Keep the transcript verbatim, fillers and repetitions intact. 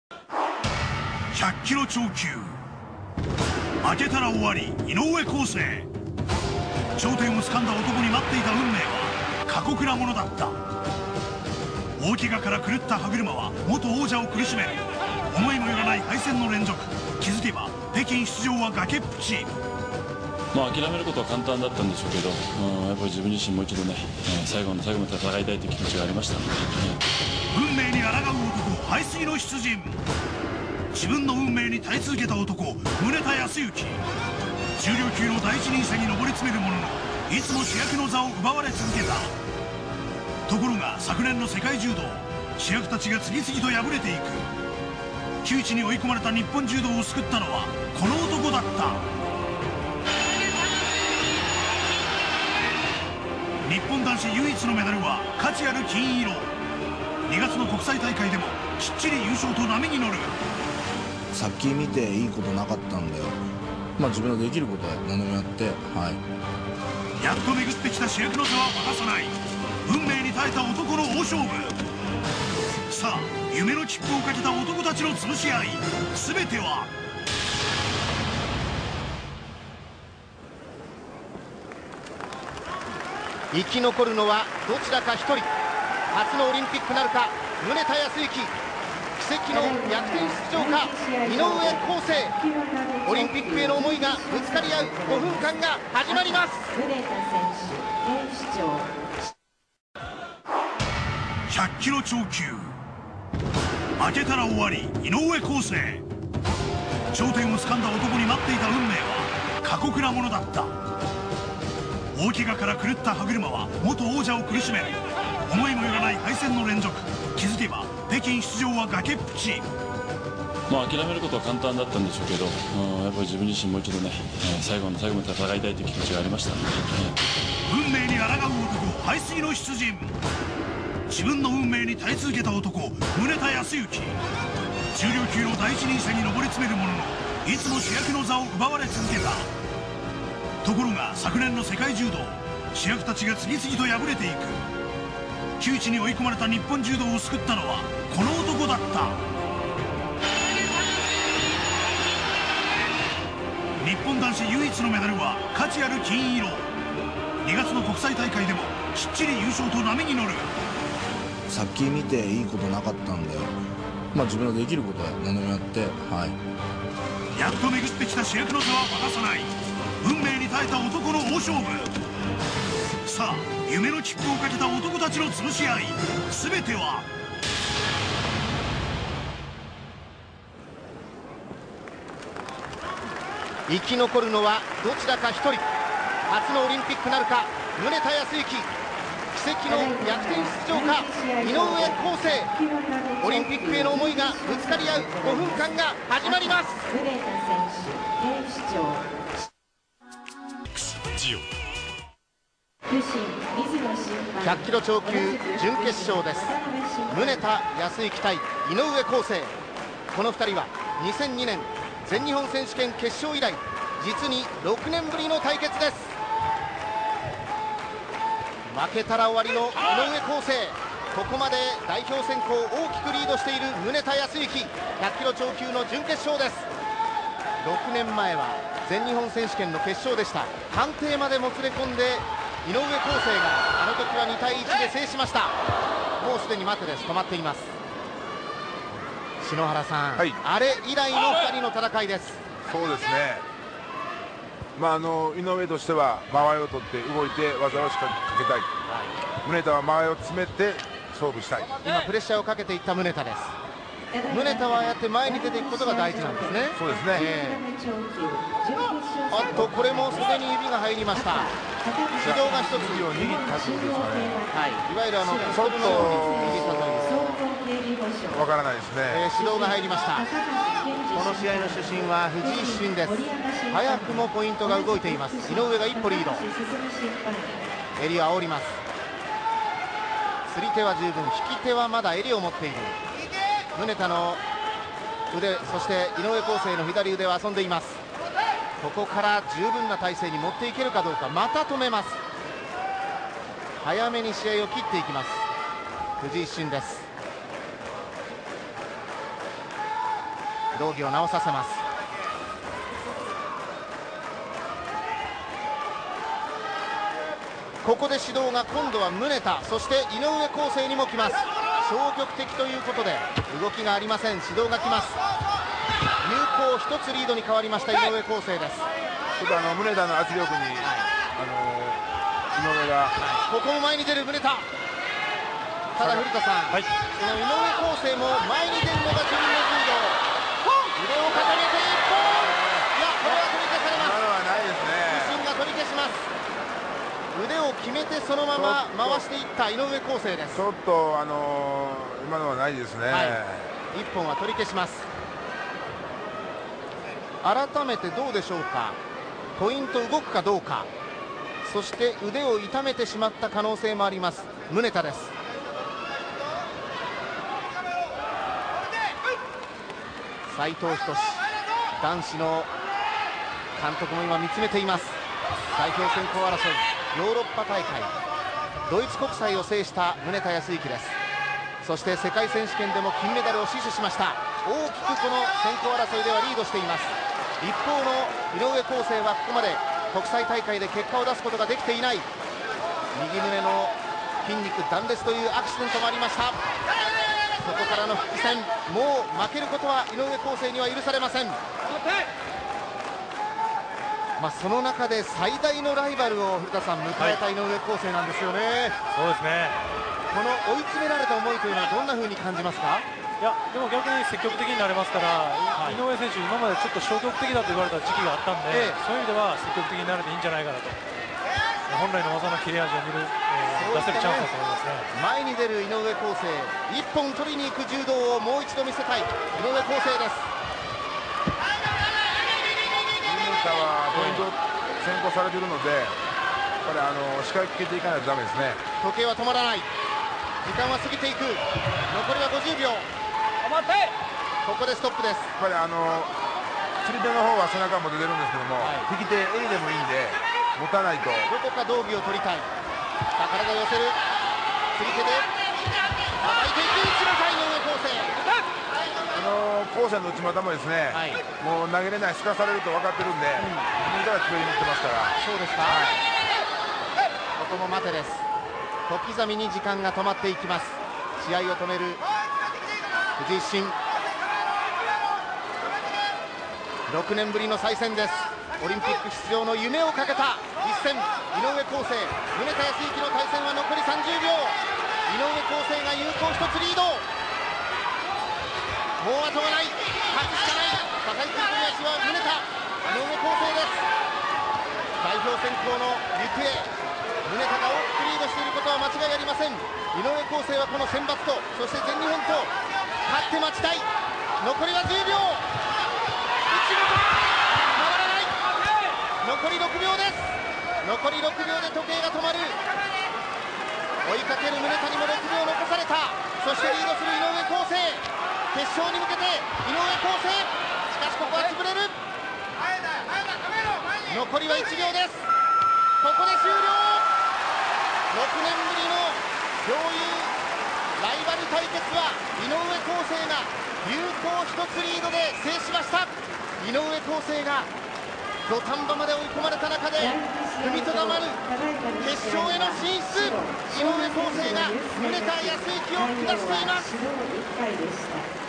ひゃっキロ超級、負けたら終わり井上康生。頂点を掴んだ男に待っていた運命は過酷なものだった。大怪我から狂った歯車は元王者を苦しめる。思いもよらない敗戦の連続。気づけば北京出場は崖っぷち。 まあ、諦めることは簡単だったんでしょうけど、うん、やっぱり自分自身もう一度ね、えー、最後の最後まで戦いたいという気持ちがありました、ね、 運命に抗う男、背水の出陣。自分の運命に耐え続けた男、宗田康之。重量級の第一人者に上り詰めるものの、いつも主役の座を奪われ続けた。ところが昨年の世界柔道、主役たちが次々と敗れていく。窮地に追い込まれた日本柔道を救ったのはこの男だった。日本男子唯一のメダルは価値ある金色。にがつの国際大会でもきっちり優勝と波に乗る。 さっき見ていいことなかったんだよ。まあ自分のできることは何でもやって、はい、 やっと巡ってきた主役の座は渡さない。運命に耐えた男の大勝負。さあ夢の切符をかけた男たちの潰し合い。全ては生き残るのはどちらか一人。初のオリンピックなるか宗田康之。奇跡の逆転出場か井上康生。オリンピックへの思いがぶつかり合うごふんかんが始まります。 ひゃっキロ超級、負けたら終わり井上康生。頂点を掴んだ男に待っていた運命は過酷なものだった。大怪我から狂った歯車は元王者を苦しめる。思いもよらない敗戦の連続。気づけば北京出場は崖っぷち。 まあ、諦めることは簡単だったんでしょうけど、うん、やっぱり自分自身もう一度ね、えー、最後の最後まで戦いたいという気持ちがありました、ね、 運命に抗う男、背水の出陣。自分の運命に耐え続けた男、宗田康之。重量級の第一人者に上り詰めるものの、いつも主役の座を奪われ続けた。ところが昨年の世界柔道、主役たちが次々と敗れていく。窮地に追い込まれた日本柔道を救ったのはこの男だった。日本男子唯一のメダルは価値ある金色。にがつの国際大会でもきっちり優勝と波に乗る。 さっき見ていいことなかったんだよ。まあ自分のできることは何でもやって、はい、 やっと巡ってきた主役の座は渡さない。運命に耐えた男の大勝負。さあ夢の切符をかけた男たちの潰し合い。全ては生き残るのはどちらか一人。初のオリンピックなるか宗田康之。奇跡の逆転出場か井上康生。オリンピックへの思いがぶつかり合うごふんかんが始まります。ひゃっキロ超級準決勝です。宗田康之対井上康生。このふたりはにせんにねん全日本選手権決勝以来実にろくねんぶりの対決です。負けたら終わりの井上康生。ここまで代表選考を大きくリードしている宗田康之。ひゃっキロ超級の準決勝です。ろくねんまえは全日本選手権の決勝でした。判定までもつれ込んで井上康生があの時はにたいいちで制しました。もうすでに待てです。止まっています。篠原さん、はい、あれ以来のふたりの戦いです。 そうですね、まあ、あの井上としては間合いを取って動いて技をしっかりかけたい、はい、宗田は間合いを詰めて勝負したい。 今プレッシャーをかけていった宗田です。宗田はああやって前に出ていくことが大事なんですね。 そうですね、 えー、あっとこれも袖に指が入りました。指導が一つ指を握ったということですかね。 はい、いわゆるあのちょっとわからないですね、 えー、指導が入りました。この試合の主審は藤井主審です。早くもポイントが動いています。井上が一歩リード。襟を煽ります。釣り手は十分、引き手はまだ襟を持っている。宗田の腕、そして井上康生の左腕を遊んでいます。ここから十分な体勢に持っていけるかどうか。また止めます。早めに試合を切っていきます藤井主審です。 道着を直させます。ここで指導が今度は宗田、そして井上康生にも来ます。消極的ということで動きがありません。指導が来ます。有効ひとつリードに変わりました井上康生です。 ちょっとあの宗田の圧力に、はい、あの井上が、 ここも前に出る宗田。ただ古田さん、はい、その井上康生も前に出るのが自分の柔道。腕を掲げて一本。いや、これは取り消されます。 今のはないですね。 自身が取り消します。腕を決めてそのまま回していった井上康生です。 ちょっとあのー、今のはないですね。はい、 いっぽんは取り消します。改めてどうでしょうか。ポイント動くかどうか、そして腕を痛めてしまった可能性もあります宗田です。斉藤仁、男子の監督も今見つめています。代表選考争い、ヨーロッパ大会、ドイツ国際を制した宗田康之です。そして世界選手権でも金メダルを死守しました。大きくこの選考争いではリードしています。一方の井上康生はここまで国際大会で結果を出すことができていない。右胸の筋肉断裂というアクシデントもありました。そこからの復帰戦、もう負けることは井上康生には許されません。まあその中で最大のライバルを古田さん迎えた井上康生なんですよね。 そうですね。 この追い詰められた思いというのはどんな風に感じますか。 いやでも逆に積極的になれますから、はい、井上選手、今までちょっと消極的だと言われた時期があったんで、ええ、そういう意味では積極的になれていいんじゃないかなと、本来の技の切れ味を見る、えー、出せるチャンスだと思いますね。 前に出る井上康生、一本取りに行く柔道をもう一度見せたい井上康生です。 はポイント先行されているので、やっぱりあの仕掛けていかないとダメですね。 時計は止まらない、時間は過ぎていく、残りはごじゅうびょう。ここでストップです。 やっぱりあの釣り手の方は背中も出てるんですけども、はい、引き手襟でもいいんで持たないと。 どこか道着を取りたい。さあ体を寄せる、釣り手でさばいていく、内股井上康生。 あの後世の内股もですね、はい、もう投げれない、すかされると分かってるんで、うん、自分から作りに行ってますから。 そうですか、はい、ここも待てです。小刻みに時間が止まっていきます。試合を止める藤井新、ろくねんぶりの再戦です。オリンピック出場の夢をかけた一戦、井上康生、宗田康之の対戦は残りさんじゅうびょう。井上康生が有効ひとつリード。もう後がない、勝つしかない。高い組み足は宗田、井上康生です。代表選考の行方、宗田が大きくリードしていることは間違いありません。井上康生はこの選抜と、そして全日本と勝って待ちたい。残りはじゅうびょう。内股回らない。残りろくびょうです。残りろくびょうで時計が止まる。追いかける宗田にもろくびょう残された。そしてリードする井上康生、決勝に向けて井上康生、しかしここは潰れる。残りはいちびょうです。ここで終了。ろくねんぶりの共有ライバル対決は井上康生が有効ひとつリードで制しました。井上康生が土壇場まで追い込まれた中で踏みとどまる決勝への進出、井上康生が宗田康之を下しています。